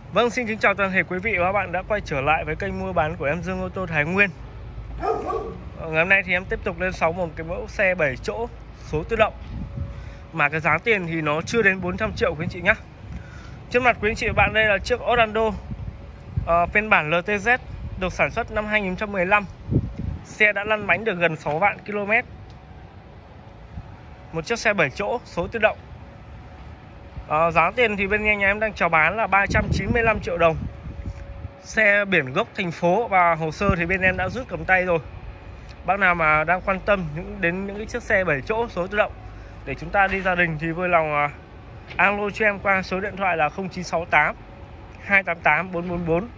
Vâng, xin kính chào toàn thể quý vị và các bạn đã quay trở lại với kênh mua bán của em Dương Ô tô Thái Nguyên. Ngày hôm nay thì em tiếp tục lên sóng một cái mẫu xe 7 chỗ số tự động mà cái giá tiền thì nó chưa đến 400 triệu quý anh chị nhé. Trước mặt quý anh chị và bạn đây là chiếc Orlando phiên bản LTZ được sản xuất năm 2015. Xe đã lăn bánh được gần 6 vạn km. Một chiếc xe 7 chỗ số tự động. Giá tiền thì bên nhà em đang chào bán là 395 triệu đồng. Xe biển gốc thành phố và hồ sơ thì bên em đã rút cầm tay rồi. Bác nào mà đang quan tâm đến những cái chiếc xe 7 chỗ số tự động để chúng ta đi gia đình thì vui lòng alo cho em qua số điện thoại là 0968 288 444.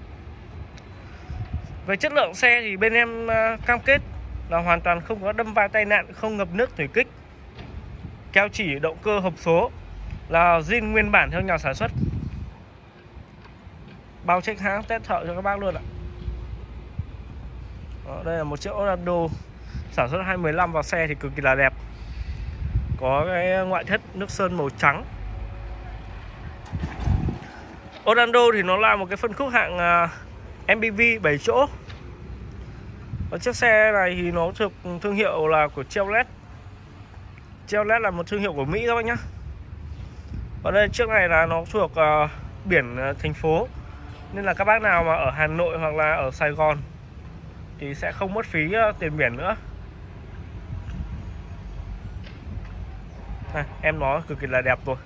Về chất lượng xe thì bên em cam kết là hoàn toàn không có đâm va tai nạn, không ngập nước thủy kích. Keo chỉ động cơ hộp số là zin nguyên bản theo nhà sản xuất. Bao check hãng, test thợ cho các bác luôn ạ. Đây là một chiếc Orlando sản xuất 2015, vào xe thì cực kỳ là đẹp. Có cái ngoại thất nước sơn màu trắng. Orlando thì nó là một cái phân khúc hạng MPV 7 chỗ. Và chiếc xe này thì nó thuộc thương hiệu là của Chevrolet. Chevrolet là một thương hiệu của Mỹ các bác nhé. Ở đây chiếc này là nó thuộc biển thành phố, nên là các bác nào mà ở Hà Nội hoặc là ở Sài Gòn thì sẽ không mất phí tiền biển nữa. Em nói cực kỳ là đẹp rồi.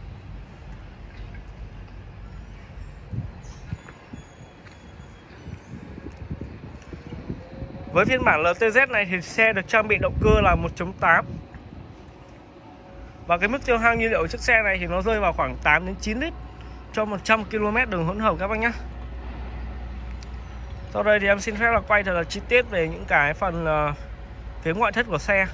Với phiên bản LTZ này thì xe được trang bị động cơ là 1.8. Và cái mức tiêu hao nhiên liệu của chiếc xe này thì nó rơi vào khoảng 8 đến 9 lít cho 100 km đường hỗn hợp các bác nhé. Sau đây thì em xin phép là quay thật là chi tiết về những cái phần phía ngoại thất của xe.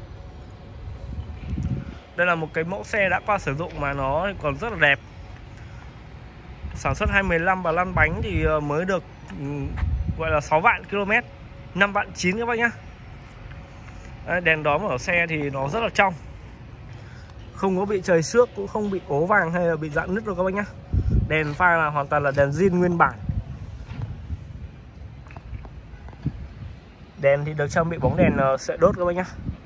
Đây là một cái mẫu xe đã qua sử dụng mà nó còn rất là đẹp. Sản xuất 2015 và lăn bánh thì mới được gọi là 6 vạn km, 5 vạn 9 các bác nhé. Đèn đóm ở xe thì nó rất là trong, không có bị trầy xước, cũng không bị ố vàng hay là bị rạn nứt đâu các bác nhé. Đèn pha là hoàn toàn là đèn zin nguyên bản. Đèn thì được trang bị bóng đèn sợi đốt các bác nhé.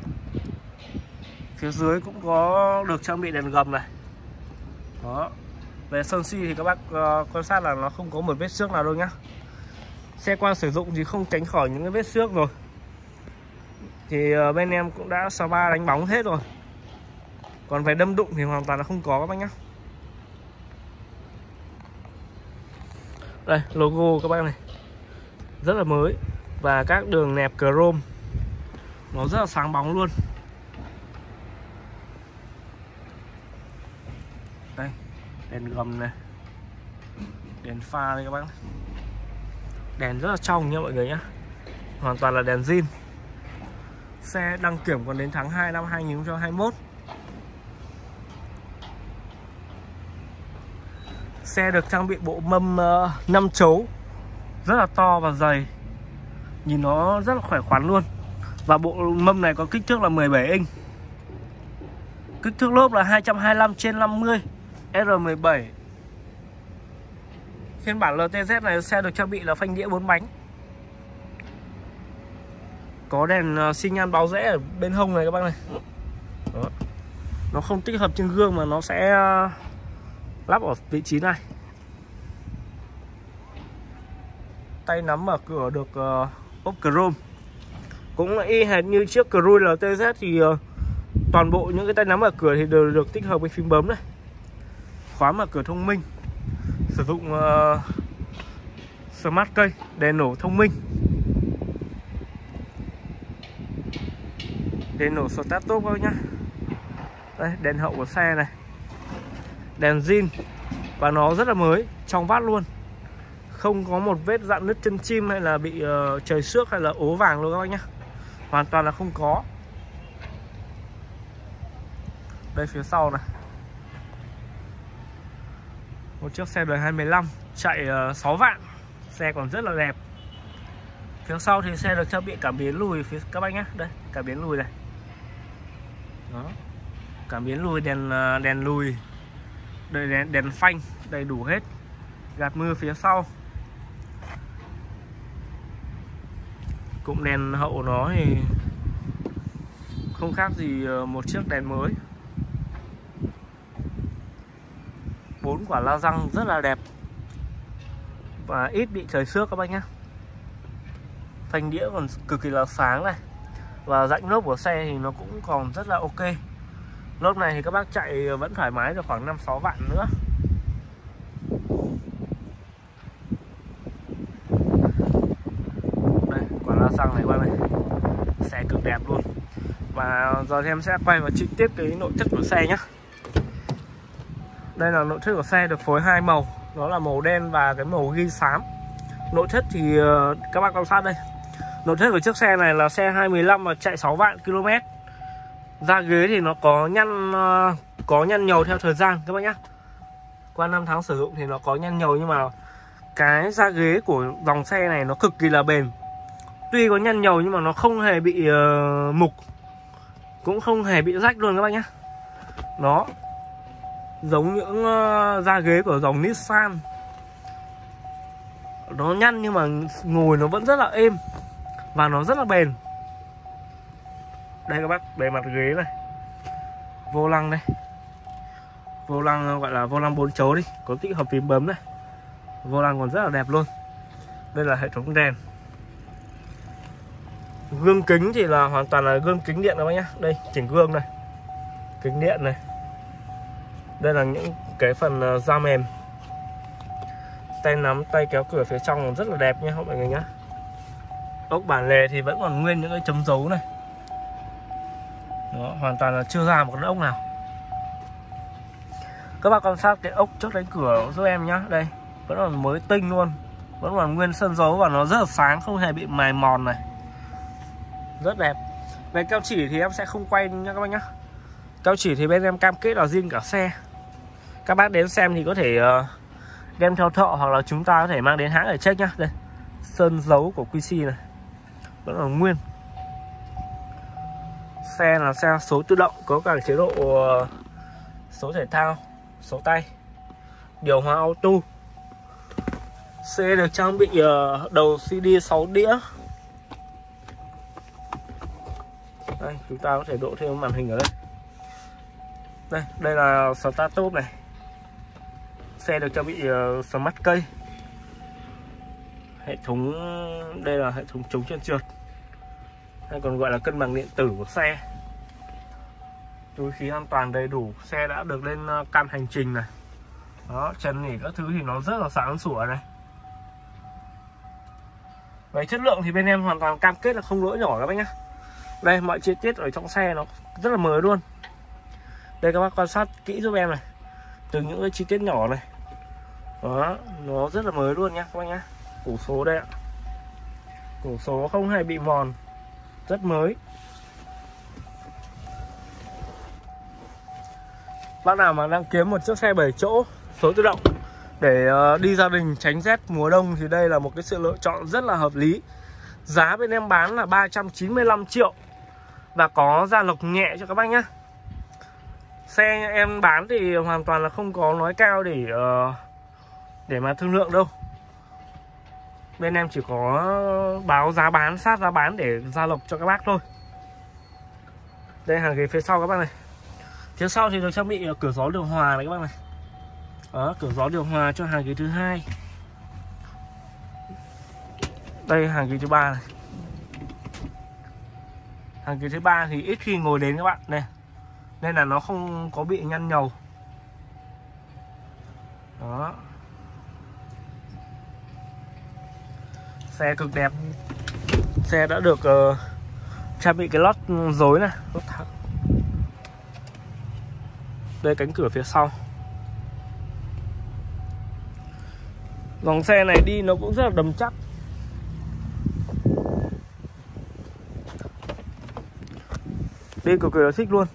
Phía dưới cũng có được trang bị đèn gầm này. Đó. Về sơn xi thì các bác quan sát là nó không có một vết xước nào đâu nhá. Xe qua sử dụng thì không tránh khỏi những cái vết xước rồi. Thì bên em cũng đã spa đánh bóng hết rồi. Còn về đâm đụng thì hoàn toàn là không có các bác nhé. Đây, logo các bác này rất là mới. Và các đường nẹp chrome nó rất là sáng bóng luôn. Đây, đèn gầm này, đèn pha đây các bác. Đèn rất là trong nha mọi người nhé. Hoàn toàn là đèn zin. Xe đăng kiểm còn đến tháng 2 năm 2021. Xe được trang bị bộ mâm 5 chấu rất là to và dày. Nhìn nó rất là khỏe khoắn luôn. Và bộ mâm này có kích thước là 17 inch. Kích thước lốp là 225/50 R17. Phiên bản LTZ này xe được trang bị là phanh đĩa 4 bánh. Có đèn xi nhan báo rẽ ở bên hông này các bác này. Đó. Nó không tích hợp trên gương mà nó sẽ lắp ở vị trí này. Tay nắm mở cửa được ốp chrome. Cũng y hệt như chiếc Cruze LTZ thì toàn bộ những cái tay nắm mở cửa thì đều được tích hợp với phím bấm này. Khóa mở cửa thông minh. Sử dụng Smart Key, đèn nổ thông minh. Đèn nổ start top các nhá. Đây, đèn hậu của xe này. Đèn zin và nó rất là mới, trong vát luôn. Không có một vết rạn nứt chân chim hay là bị trầy xước hay là ố vàng luôn các bác nhá. Hoàn toàn là không có. Đây phía sau này. Một chiếc xe đời 2015 chạy 6 vạn. Xe còn rất là đẹp. Phía sau thì xe được trang bị cảm biến lùi phía các bác nhé. Đây, cảm biến lùi này. Đó. Cảm biến lùi, đèn lùi, đèn phanh đầy đủ hết. gạt mưa phía sau. Cụm đèn hậu nó thì không khác gì một chiếc đèn mới. 4 quả la răng rất là đẹp và ít bị trời xước các bác nhé. Phanh đĩa còn cực kỳ là sáng này. Và rãnh lốp của xe thì nó cũng còn rất là ok. Lốp này thì các bác chạy vẫn thoải mái được khoảng 5-6 vạn nữa. Đây, quả la răng này các bác này. Xe cực đẹp luôn. Và giờ thì em sẽ quay vào chi tiết cái nội thất của xe nhé. Đây là nội thất của xe được phối hai màu. Đó là màu đen và cái màu ghi xám. Nội thất thì các bác quan sát đây. Nội thất của chiếc xe này là xe 215 và chạy 6 vạn km. Da ghế thì nó có nhăn nhầu theo thời gian các bác nhé. Qua 5 tháng sử dụng thì nó có nhăn nhầu, nhưng mà cái da ghế của dòng xe này nó cực kỳ là bền. Tuy có nhăn nhầu nhưng mà nó không hề bị mục, cũng không hề bị rách luôn các bác nhé. Nó giống những da ghế của dòng Nissan. Nó nhăn nhưng mà ngồi nó vẫn rất là êm và nó rất là bền. Đây các bác, bề mặt ghế này, vô lăng đây, vô lăng gọi là vô lăng 4 chấu đi, có tích hợp phím bấm này, vô lăng còn rất là đẹp luôn. Đây là hệ thống đèn. Gương kính thì là hoàn toàn là gương kính điện các bác nhá. Đây, chỉnh gương này, kính điện này. Đây là những cái phần da mềm. Tay nắm, tay kéo cửa phía trong rất là đẹp nha mọi người nhá. Ốc bản lề thì vẫn còn nguyên những cái chấm dấu này. Đó, hoàn toàn là chưa ra một con ốc nào. Các bác quan sát cái ốc trước đánh cửa giúp em nhá. Đây, vẫn còn mới tinh luôn, vẫn còn nguyên sơn dấu và nó rất là sáng, không hề bị mài mòn này. Rất đẹp. Về keo chỉ thì em sẽ không quay nha các bác nhá. Keo chỉ thì bên em cam kết là riêng cả xe. Các bác đến xem thì có thể đem theo thợ hoặc là chúng ta có thể mang đến hãng để check nhá. Đây, sơn dấu của QC này vẫn còn nguyên. Xe là xe số tự động, có cả chế độ số thể thao, số tay, điều hòa auto. Xe được trang bị đầu CD 6 đĩa. Đây, chúng ta có thể độ thêm màn hình ở đây. Đây là start top này. Xe được trang bị smart cây. Hệ thống, đây là hệ thống chống trơn trượt, hay còn gọi là cân bằng điện tử của xe. Túi khí an toàn đầy đủ. Xe đã được lên cam hành trình này. Đó, chân nỉ các thứ thì nó rất là sáng sủa này. Về chất lượng thì bên em hoàn toàn cam kết là không lỗi nhỏ các bác nhá. Đây, mọi chi tiết ở trong xe nó rất là mới luôn. Đây các bác quan sát kỹ giúp em này, từ những cái chi tiết nhỏ này. Đó, nó rất là mới luôn nhá các bác nhá. Củ số đây ạ. Củ số không hề bị mòn, rất mới. Bác nào mà đang kiếm một chiếc xe 7 chỗ số tự động để đi gia đình tránh rét mùa đông thì đây là một cái sự lựa chọn rất là hợp lý. Giá bên em bán là 395 triệu và có gia lộc nhẹ cho các bác nhé. Xe em bán thì hoàn toàn là không có nói cao để mà thương lượng đâu. Bên em chỉ có báo giá bán, sát giá bán để gia lộc cho các bác thôi. Đây, hàng ghế phía sau các bác này. Phía sau thì được trang bị cửa gió điều hòa này các bác này. Đó, cửa gió điều hòa cho hàng ghế thứ hai. Đây, hàng ghế thứ ba này. Hàng ghế thứ ba thì ít khi ngồi đến các bạn này, nên là nó không có bị nhăn nhầu. Đó, xe cực đẹp. Xe đã được trang bị cái lót rối này, lót thẳng. Đây, cánh cửa phía sau. Dòng xe này đi nó cũng rất là đầm chắc. Đi cực kỳ là thích luôn.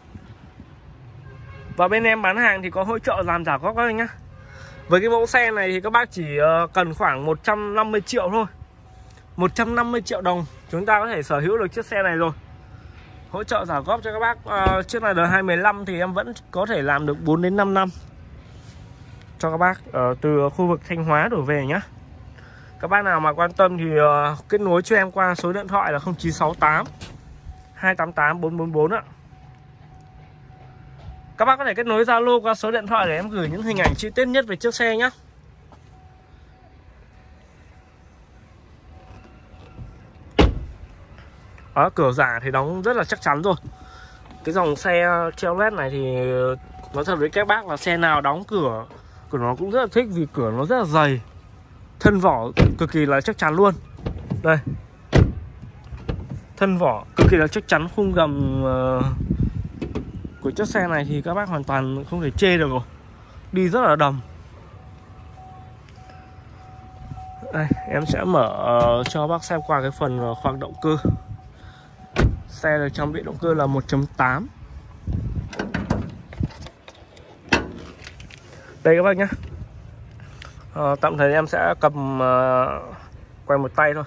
Và bên em bán hàng thì có hỗ trợ làm trả góp các anh nhá. Với cái mẫu xe này thì các bác chỉ cần khoảng 150 triệu thôi. 150 triệu đồng chúng ta có thể sở hữu được chiếc xe này rồi. Hỗ trợ trả góp cho các bác. Chiếc này đời 2015 thì em vẫn có thể làm được 4 đến 5 năm. cho các bác từ khu vực Thanh Hóa đổ về nhá. Các bác nào mà quan tâm thì kết nối cho em qua số điện thoại là 0968 288 444 ạ. Các bác có thể kết nối Zalo qua số điện thoại để em gửi những hình ảnh chi tiết nhất về chiếc xe nhé. Đó, cửa giả thì đóng rất là chắc chắn rồi. Cái dòng xe Chevrolet này thì nói thật với các bác là xe nào đóng cửa của nó cũng rất là thích, vì cửa nó rất là dày, thân vỏ cực kỳ là chắc chắn luôn. Đây, thân vỏ cực kỳ là chắc chắn, khung gầm của chiếc xe này thì các bác hoàn toàn không thể chê được rồi, đi rất là đầm. Đây, em sẽ mở cho bác xem qua cái phần khoang động cơ. Xe được trang bị động cơ là 1.8. Đây các bác nhé. Tạm thời em sẽ cầm quay một tay thôi.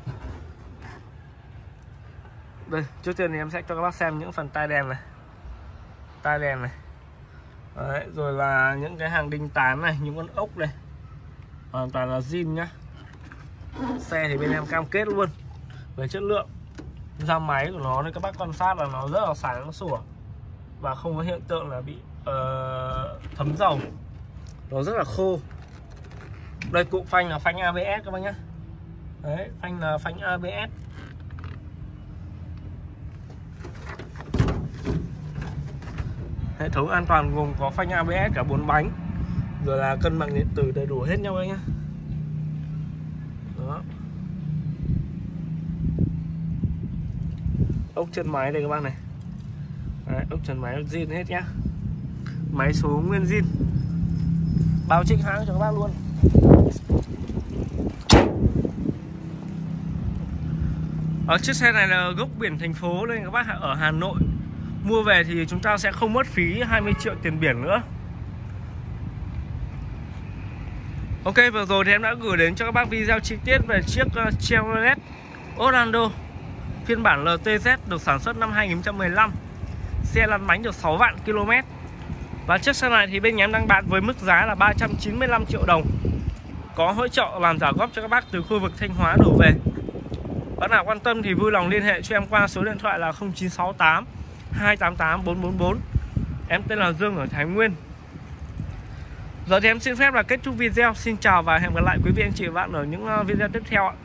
Đây, trước tiên thì em sẽ cho các bác xem những phần tai đèn này. Tai đèn này. Đấy, rồi là những cái hàng đinh tán này, những con ốc này. Hoàn toàn là zin nhá. Xe thì bên em cam kết luôn về chất lượng. Da máy của nó nên các bác quan sát là nó rất là sáng sủa và không có hiện tượng là bị thấm dầu. Nó rất là khô. Đây, cụm phanh là phanh ABS các bác nhé. Đấy, phanh là phanh ABS. Hệ thống an toàn gồm có phanh ABS cả 4 bánh, rồi là cân bằng điện tử đầy đủ hết nhau anh nhé. Đó. Ốc chân máy đây các bác này. Đấy, ốc chân máy zin hết nhá. Máy số nguyên zin, báo trích hãng cho các bác luôn. Chiếc xe này là gốc biển thành phố nên các bác ở Hà Nội mua về thì chúng ta sẽ không mất phí 20 triệu tiền biển nữa. Ok, vừa rồi thì em đã gửi đến cho các bác video chi tiết về chiếc Chevrolet Orlando phiên bản LTZ được sản xuất năm 2015. Xe lăn bánh được 6 vạn km. Và chiếc xe này thì bên nhà em đang bán với mức giá là 395 triệu đồng. Có hỗ trợ làm trả góp cho các bác từ khu vực Thanh Hóa đổ về. Bác nào quan tâm thì vui lòng liên hệ cho em qua số điện thoại là 0968 288 444. Em tên là Dương ở Thái Nguyên. Giờ thì em xin phép là kết thúc video. Xin chào và hẹn gặp lại quý vị anh chị và bạn ở những video tiếp theo ạ.